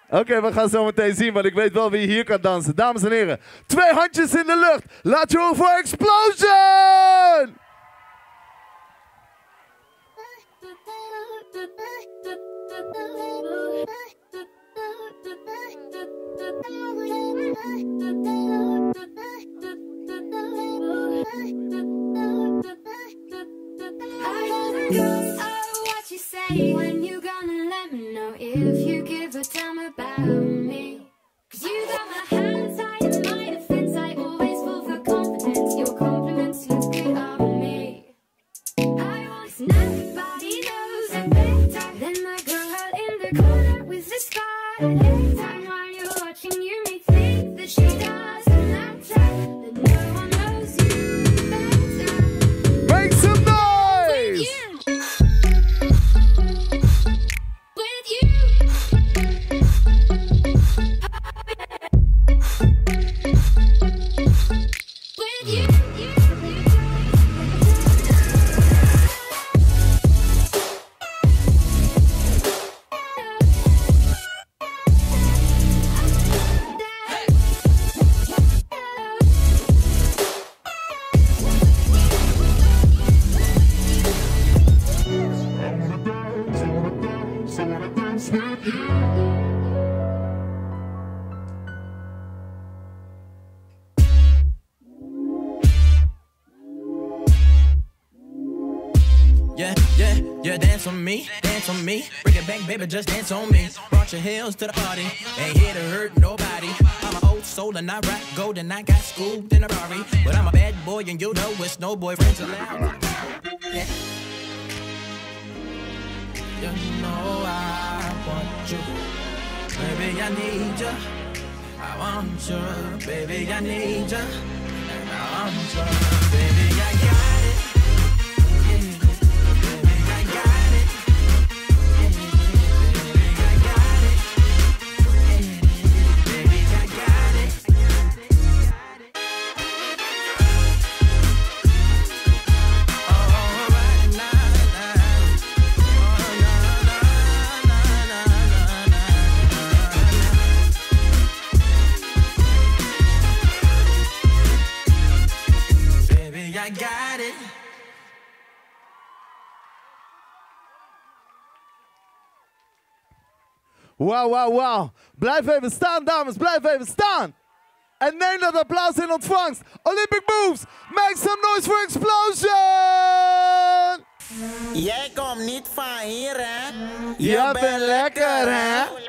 Oké, we gaan zo meteen zien, want ik weet wel wie hier kan dansen. Dames en heren, 2 handjes in de lucht. Laat je horen voor Explosion! What you say when you gonna let me know if you give a damn about me? 'Cause you got my hands tied in my defense. I always fall for confidence. Your compliments look good on me. I want 'cause nobody knows it better than the girl in the corner with the scar. And every time while you're watching, you may think that she doesn't matter, that no one knows you better. Make some noise! Yeah, dance on me, dance on me. Bring it back, baby, just dance on me. Brought your heels to the party, ain't here to hurt nobody. I'm an old soul and I rock gold and I got schooled in a Rari. But I'm a bad boy and you know it's no boyfriends allowed. Yeah. You know I want you, baby, I need you. I want you, baby, I need you. And I want you, baby, I got it. I got it. Wauw, wauw, wauw. Blijf even staan, dames. Blijf even staan. En neem dat applaus in ontvangst. Olympic Moves, make some noise for Explosion! Jij komt niet van hier, hè? Je bent lekker, hè?